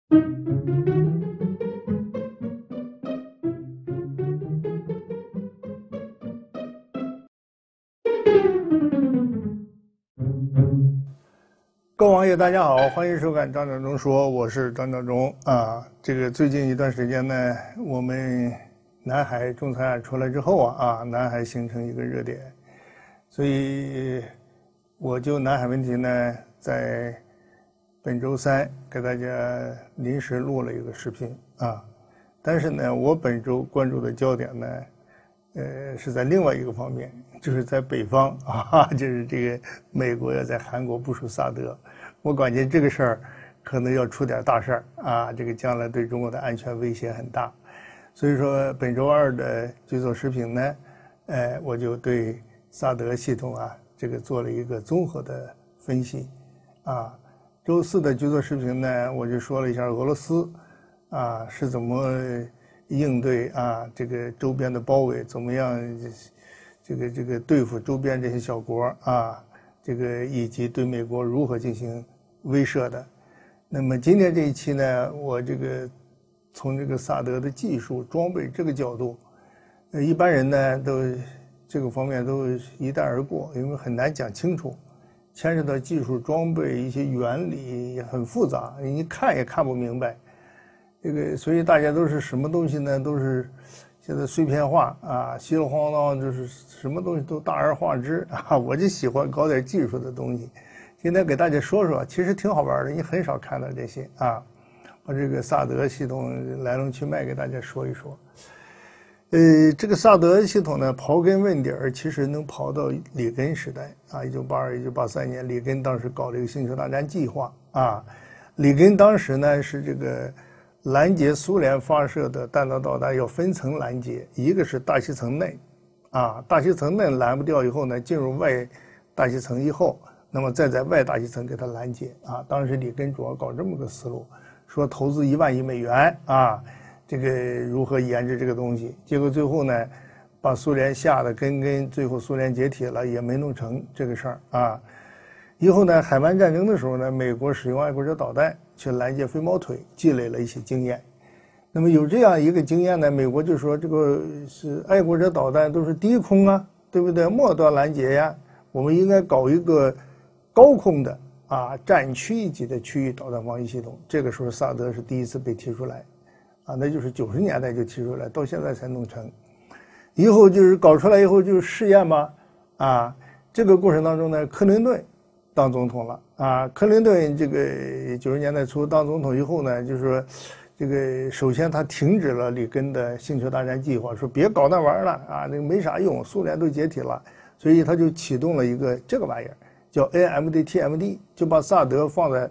各位网友，大家好，欢迎收看张召忠说，我是张召忠啊。这个最近一段时间呢，我们南海仲裁案出来之后南海形成一个热点，所以我就南海问题呢，在本周三给大家临时录了一个视频啊。但是呢，我本周关注的焦点呢，是在另外一个方面，就是在北方就是这个美国要在韩国部署萨德，我感觉这个事儿可能要出点大事儿这个将来对中国的安全威胁很大，所以说本周二的剧作视频呢，我就对萨德系统这个做了一个综合的分析周四的剧作视频呢，我就说了一下俄罗斯是怎么应对这个周边的包围，怎么样这个对付周边这些小国这个以及对美国如何进行威慑的。那么今天这一期呢，我这个从这个萨德的技术装备这个角度，一般人呢都这个方面都一带而过，因为很难讲清楚，牵涉到技术装备一些原理也很复杂，你看也看不明白。这个所以大家都是什么东西呢？都是现在碎片化稀里晃荡，就是什么东西都大而化之我就喜欢搞点技术的东西。今天给大家说说，其实挺好玩的，你很少看到这些把这个萨德系统来龙去脉给大家说一说。这个萨德系统呢，刨根问底儿，其实能刨到里根时代1982、1983年，里根当时搞了一个星球大战计划里根当时呢是这个拦截苏联发射的弹道导弹要分层拦截，一个是大气层内大气层内拦不掉以后呢，进入外大气层以后，那么再在外大气层给它拦截当时里根主要搞这么个思路，说投资1万亿美元这个如何研制这个东西，结果最后呢把苏联吓得跟最后苏联解体了，也没弄成这个事儿以后呢，海湾战争的时候呢，美国使用爱国者导弹去拦截飞毛腿，积累了一些经验。那么有这样一个经验呢，美国就说这个是爱国者导弹都是低空对不对？末端拦截呀，我们应该搞一个高空的战区一级的区域导弹防御系统。这个时候萨德是第一次被提出来那就是90年代就提出来，到现在才弄成。以后就是搞出来以后就是试验嘛这个过程当中呢，克林顿当总统了克林顿这个90年代初当总统以后呢，就是说这个首先他停止了里根的星球大战计划，说别搞那玩意儿了那个没啥用，苏联都解体了，所以他就启动了一个这个玩意儿叫 AMD-TMD， 就把萨德放在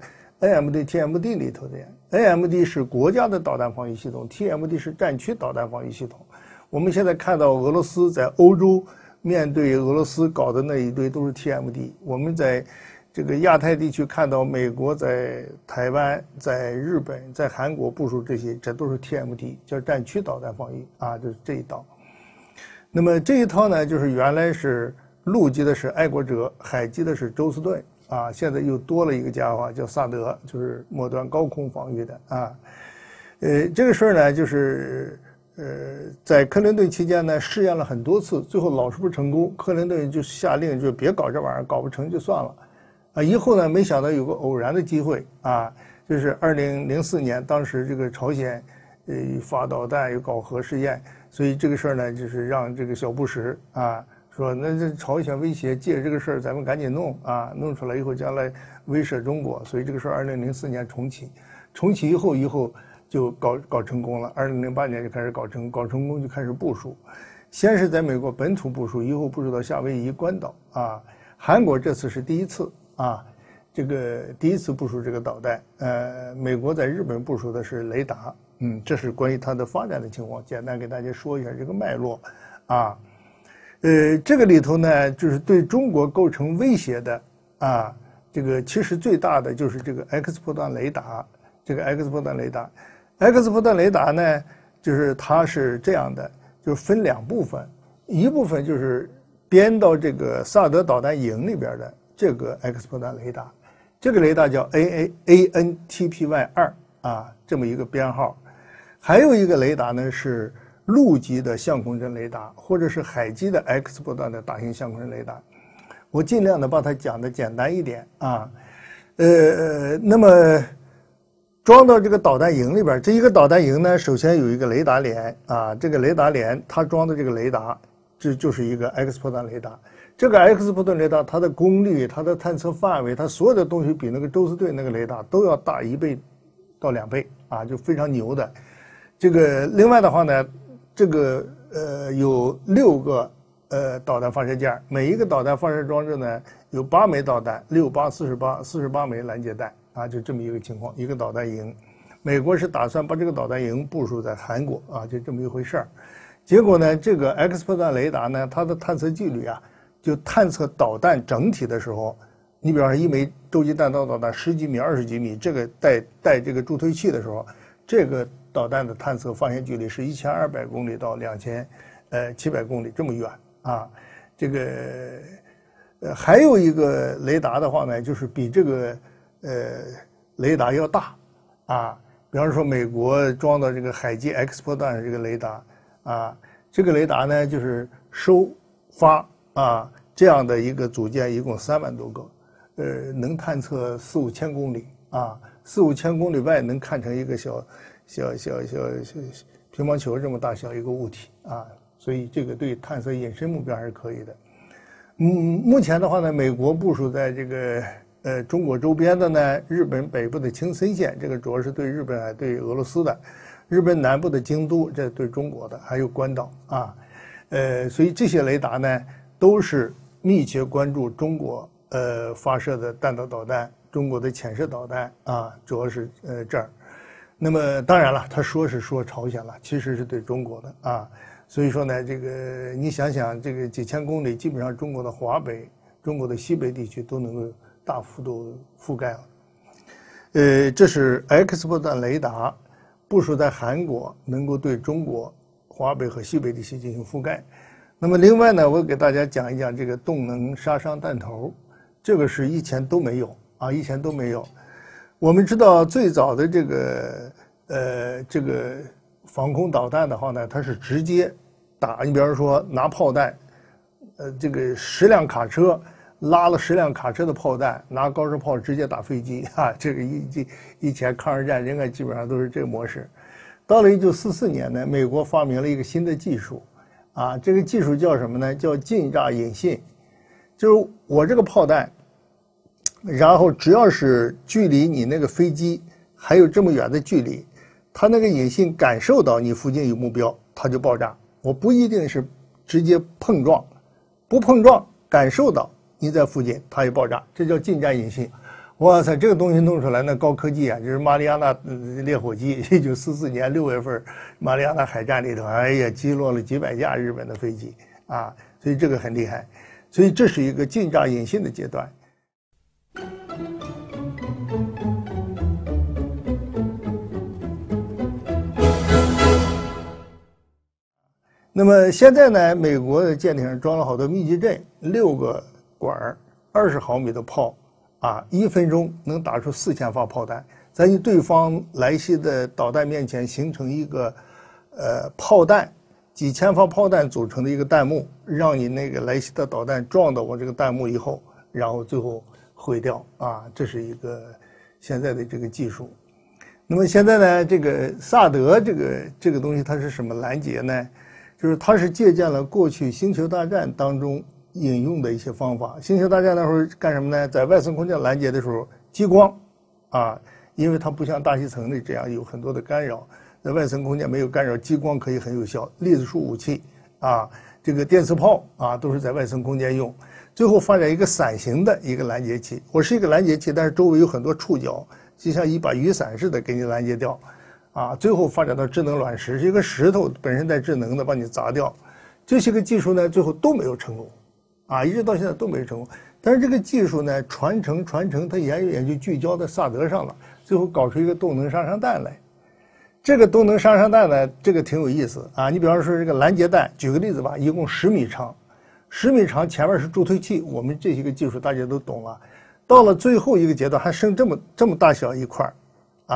AMD-TMD 里头的。AMD 是国家的导弹防御系统， TMD 是战区导弹防御系统。我们现在看到俄罗斯在欧洲面对俄罗斯搞的那一堆都是 TMD， 我们在这个亚太地区看到美国在台湾、在日本、在韩国部署这些，这都是 TMD， 叫战区导弹防御就是这一套。那么这一套呢，就是原来是陆基的是爱国者，海基的是周斯顿现在又多了一个家伙叫萨德，就是末端高空防御的这个事儿呢，就是在克林顿期间呢，试验了很多次，最后老是不成功。克林顿就下令就别搞这玩意儿，搞不成就算了以后呢，没想到有个偶然的机会就是2004年，当时这个朝鲜发导弹又搞核试验，所以这个事儿呢，就是让这个小布什说那这朝鲜威胁，借着这个事儿咱们赶紧弄弄出来以后将来威慑中国，所以这个事儿2004年重启以后就搞成功了。2008年就开始搞成功就开始部署，先是在美国本土部署，以后部署到夏威夷、关岛韩国这次是第一次这个第一次部署这个导弹。美国在日本部署的是雷达，这是关于它的发展的情况，简单给大家说一下这个脉络这个里头呢，就是对中国构成威胁的这个其实最大的就是这个 X 波段雷达。这个 X 波段雷达呢，就是它是这样的，就是分两部分，一部分就是编到这个萨德导弹营里边的这个 X 波段雷达，这个雷达叫 ANTPY2 啊，这么一个编号。还有一个雷达呢是陆基的相控阵雷达，或者是海基的 X 波段的大型相控阵雷达。我尽量的把它讲的简单一点啊。那么装到这个导弹营里边，这一个导弹营呢，首先有一个雷达连啊，这个雷达连它装的这个雷达，这就是一个 X 波段雷达。这个 X 波段雷达，它的功率、它的探测范围、它所有的东西比那个周斯顿那个雷达都要大1倍到2倍啊，就非常牛的。这个另外的话呢，这个有6个导弹发射件，每一个导弹发射装置呢有8枚导弹，6、8、48枚拦截弹啊，就这么一个情况，一个导弹营。美国是打算把这个导弹营部署在韩国啊，就这么一回事儿。结果呢，这个 X 波段雷达呢，它的探测距离啊，就探测导弹整体的时候，你比方说一枚洲际弹道导弹10几米、20几米，这个带这个助推器的时候，这个导弹的探测发现距离是1200公里到2700公里这么远啊。这个还有一个雷达的话呢，就是比这个雷达要大啊。比方说美国装的这个海基 X 波段这个雷达啊，这个雷达呢就是收发啊这样的一个组件，一共3万多个，能探测4、5千公里啊，4、5千公里外能看成一个小乒乓球这么大小一个物体啊，所以这个对探测隐身目标还是可以的。目前的话呢，美国部署在这个中国周边的呢，日本北部的青森县，这个主要是对日本还对俄罗斯的；日本南部的京都，这对中国的，还有关岛啊，所以这些雷达呢都是密切关注中国发射的弹道导弹，中国的潜射导弹啊，主要是这儿。那么当然了，他说是说朝鲜了，其实是对中国的啊。所以说呢，这个你想想，这个几千公里，基本上中国的华北、中国的西北地区都能够大幅度覆盖了。这是 X 波段雷达部署在韩国，能够对中国华北和西北地区进行覆盖。那么另外呢，我给大家讲一讲这个动能杀伤弹头，这个是以前都没有啊，以前都没有。我们知道最早的这个防空导弹的话呢，它是直接打，你比方说拿炮弹，这个10辆卡车拉了10辆卡车的炮弹，拿高射炮直接打飞机啊！这个以前抗日战争啊，基本上都是这个模式。到了1944年呢，美国发明了一个新的技术，啊，这个技术叫什么呢？叫近炸引信，就是我这个炮弹。然后只要是距离你那个飞机还有这么远的距离，它那个引信感受到你附近有目标，它就爆炸。我不一定是直接碰撞，不碰撞感受到你在附近，它也爆炸，这叫近战引信。哇塞，这个东西弄出来那高科技啊！就是马里亚纳烈火机，1944年6月份马里亚纳海战里头，哎呀，击落了几百架日本的飞机啊，所以这个很厉害。所以这是一个近炸引信的阶段。那么现在呢，美国的舰艇上装了好多密集阵，6个管，20毫米的炮，啊，1分钟能打出4000发炮弹，在你对方来袭的导弹面前形成一个炮弹，几千发炮弹组成的一个弹幕，让你那个来袭的导弹撞到我这个弹幕以后，然后最后毁掉啊，这是一个现在的这个技术。那么现在呢，这个萨德这个东西它是什么拦截呢？就是它是借鉴了过去《星球大战》当中引用的一些方法。《星球大战》那会儿干什么呢？在外层空间拦截的时候，激光啊，因为它不像大气层里这样有很多的干扰，在外层空间没有干扰，激光可以很有效。粒子束武器啊，这个电磁炮啊，都是在外层空间用。最后发展一个伞形的一个拦截器，我是一个拦截器，但是周围有很多触角，就像一把雨伞似的给你拦截掉。啊，最后发展到智能卵石，是一个石头本身带智能的，把你砸掉。这些个技术呢，最后都没有成功，啊，一直到现在都没有成功。但是这个技术呢，传承，它研究聚焦在萨德上了，最后搞出一个动能杀伤弹来。这个动能杀伤弹呢，这个挺有意思啊。你比方说这个拦截弹，举个例子吧，一共10米长，10米长，前面是助推器，我们这些个技术大家都懂了。到了最后一个阶段，还剩这么大小一块啊。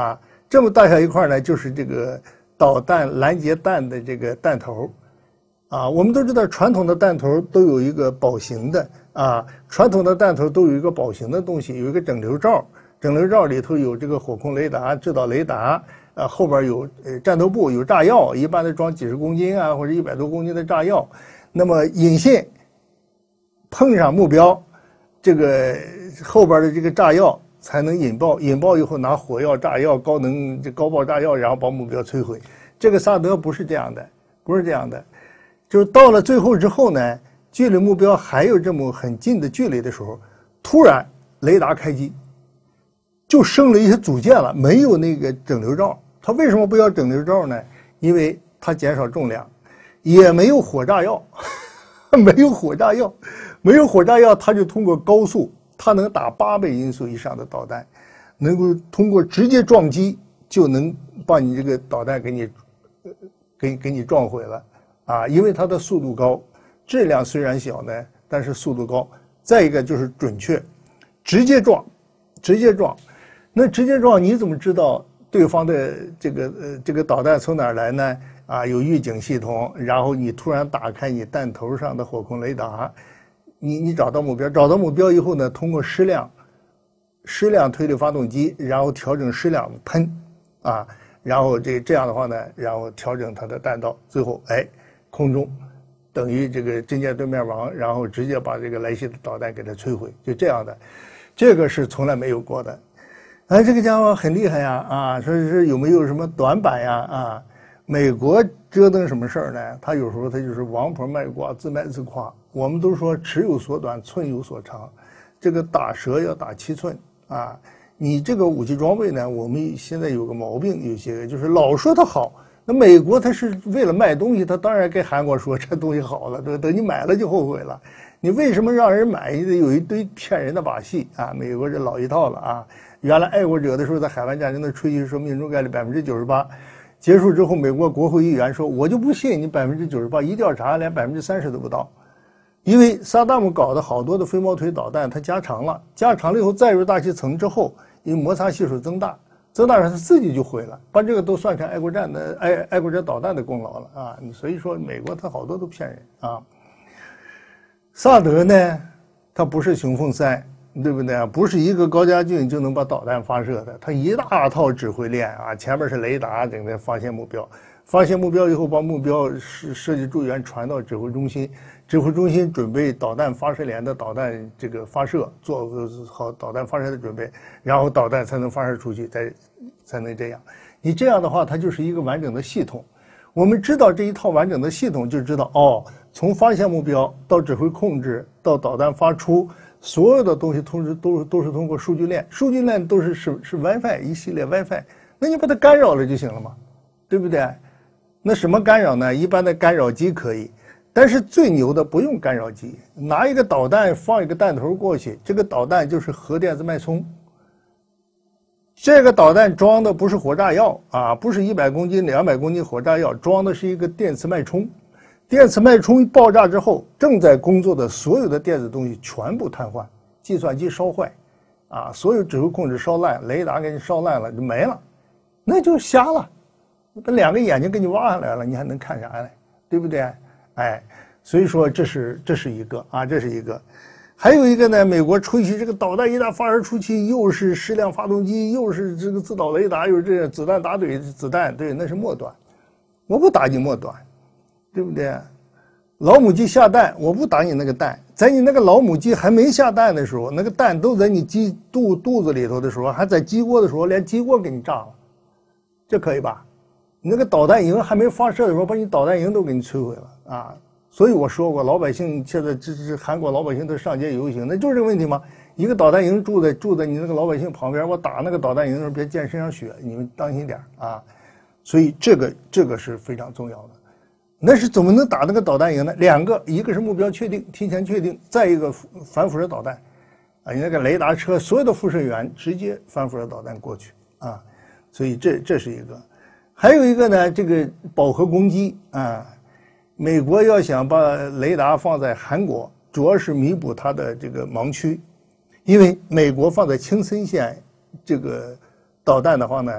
这么大小一块呢，就是这个导弹拦截弹的这个弹头。啊，我们都知道传统的弹头都有一个保型的啊，传统的弹头都有一个保型的东西，有一个整流罩，整流罩里头有这个火控雷达、制导雷达，后边有战斗部，有炸药，一般的装几十公斤啊或者100多公斤的炸药。那么引信碰上目标，这个后边的这个炸药才能引爆，引爆以后拿火药、炸药、高爆炸药，然后把目标摧毁。这个萨德不是这样的，不是这样的。就是到了最后之后呢，距离目标还有这么很近的距离的时候，突然雷达开机，就剩了一些组件了，没有那个整流罩。它为什么不要整流罩呢？因为它减少重量，也没有火炸药，没有火炸药，没有火炸药，它就通过高速，它能打8倍音速以上的导弹，能够通过直接撞击就能把你这个导弹给你撞毁了。啊，因为它的速度高，质量虽然小呢，但是速度高。再一个就是准确，直接撞，直接撞。那直接撞，你怎么知道对方的这个导弹从哪儿来呢？啊，有预警系统，然后你突然打开你弹头上的火控雷达，你找到目标，找到目标以后呢，通过矢量推力发动机，然后调整矢量喷，啊，然后这样的话呢，然后调整它的弹道，最后空中等于这个针尖对面王，然后直接把这个来袭的导弹给它摧毁，就这样的，这个是从来没有过的。这个家伙很厉害呀，啊，说是有没有什么短板呀？啊，美国折腾什么事儿呢？他有时候他就是王婆卖瓜，自卖自夸。我们都说尺有所短，寸有所长，这个打蛇要打7寸啊。你这个武器装备呢，我们现在有个毛病，有些就是老说它好。那美国他是为了卖东西，他当然跟韩国说这东西好了，对吧？等你买了就后悔了。你为什么让人买？有一堆骗人的把戏啊！美国这老一套了啊！原来爱国者的时候，在海湾战争的吹嘘说命中概率98%，结束之后，美国国会议员说：“我就不信你98%，一调查连30%都不到。”因为萨达姆搞的好多的飞毛腿导弹，它加长了以后载入大气层之后，因为摩擦系数增大时它自己就毁了，把这个都算成爱国者导弹的功劳了啊！所以说美国它好多都骗人啊。萨德呢，它不是雄凤3，对不对？不是一个高家俊就能把导弹发射的，它一大套指挥链啊，前面是雷达，整个发现目标，发现目标以后把目标设计助援传到指挥中心，指挥中心准备导弹发射连的导弹这个发射，做好导弹发射的准备，然后导弹才能发射出去，才能这样。你这样的话，它就是一个完整的系统。我们知道这一套完整的系统，就知道哦，从发现目标到指挥控制到导弹发出，所有的东西都是通过数据链，数据链都是 WiFi 一系列 WiFi， 那你把它干扰了就行了嘛，对不对？那什么干扰呢？一般的干扰机可以，但是最牛的不用干扰机，拿一个导弹放一个弹头过去，这个导弹就是核电子脉冲。这个导弹装的不是火炸药啊，不是100公斤、200公斤火炸药，装的是一个电磁脉冲。电磁脉冲爆炸之后，正在工作的所有的电子东西全部瘫痪，计算机烧坏，啊，所有指挥控制烧烂，雷达给你烧烂了就没了，那就瞎了，把2个眼睛给你挖下来了，你还能看啥呢？对不对？所以说这是一个啊，这是一个。还有一个呢，美国吹嘘这个导弹一旦发射出去，又是矢量发动机，又是这个自导雷达，又是这子弹打怼子弹，对，那是末端，我不打你末端，对不对？老母鸡下蛋，我不打你那个蛋，在你那个老母鸡还没下蛋的时候，那个蛋都在你鸡肚子里头的时候，还在鸡窝的时候，连鸡窝给你炸了，这可以吧？你那个导弹营还没发射的时候，把你导弹营都给你摧毁了啊！所以我说过，老百姓现在这韩国老百姓都上街游行，那就是这个问题嘛。一个导弹营住在你那个老百姓旁边，我打那个导弹营的时候别溅身上血，你们当心点啊。所以这个是非常重要的。那是怎么能打那个导弹营呢？2个，一个是目标确定，提前确定，再一个反辐射导弹啊，你那个雷达车所有的辐射源直接反辐射导弹过去啊。所以这是一个。还有一个呢，这个饱和攻击啊。美国要想把雷达放在韩国，主要是弥补它的这个盲区，因为美国放在青森县这个导弹的话呢，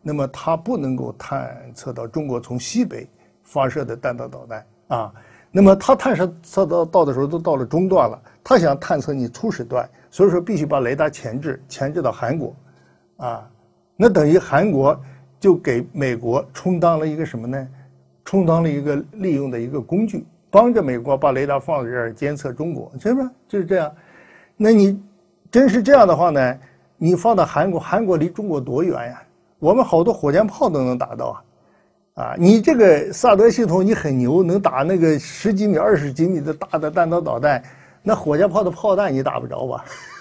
那么它不能够探测到中国从西北发射的弹道导弹啊。那么它探测到的时候都到了中段了，它想探测你初始段，所以说必须把雷达前置到韩国啊。那等于韩国就给美国充当了一个什么呢？充当了一个利用的一个工具，帮着美国把雷达放在这儿监测中国，是吧？就是这样。那你真是这样的话呢？你放到韩国，韩国离中国多远呀？我们好多火箭炮都能打到啊！你这个萨德系统你很牛，能打那个10几米、20几米的大的弹道导弹，那火箭炮的炮弹你打不着吧？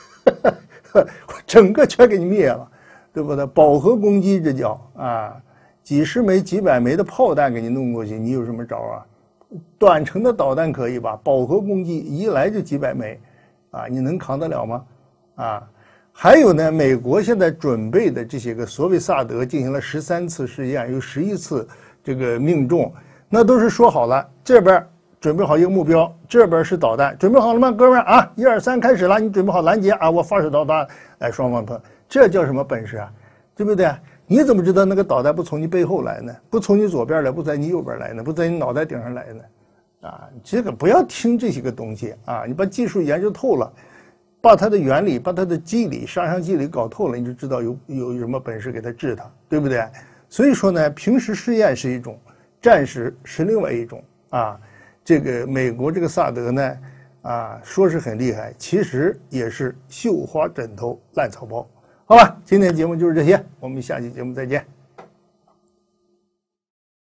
整个全给你灭了，对不对？饱和攻击这叫啊！几十枚、几百枚的炮弹给你弄过去，你有什么招啊？短程的导弹可以吧？饱和攻击一来就几百枚，啊，你能扛得了吗？啊！还有呢，美国现在准备的这些个所谓萨德进行了13次试验，有11次这个命中，那都是说好了，这边准备好一个目标，这边是导弹，准备好了吗，哥们儿啊？1、2、3开始了，你准备好拦截啊？我发射导弹，哎，双方碰，这叫什么本事啊？对不对？你怎么知道那个导弹不从你背后来呢？不从你左边来，不在你右边来呢？不在你脑袋顶上来呢？啊，这个不要听这些个东西啊！你把技术研究透了。把它的原理、把它的机理、杀伤机理搞透了，你就知道有什么本事给它治它，对不对？所以说呢，平时试验是一种，战时是另外一种啊。这个美国这个萨德呢，啊，说是很厉害，其实也是绣花枕头烂草包。好吧，今天节目就是这些，我们下期节目再见。